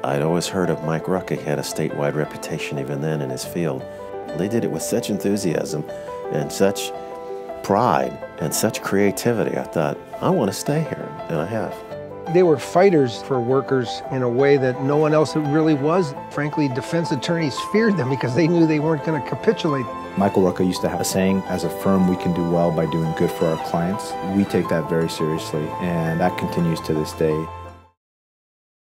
I'd always heard of Mike Rucka. He had a statewide reputation even then in his field. They did it with such enthusiasm and such pride and such creativity. I thought, I want to stay here, and I have. They were fighters for workers in a way that no one else really was. Frankly, defense attorneys feared them because they knew they weren't going to capitulate. Michael Rucka used to have a saying, as a firm we can do well by doing good for our clients. We take that very seriously, and that continues to this day.